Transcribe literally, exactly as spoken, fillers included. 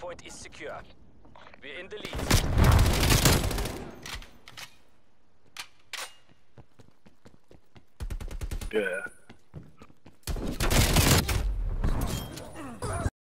point is secure. We're in the lead. Yeah.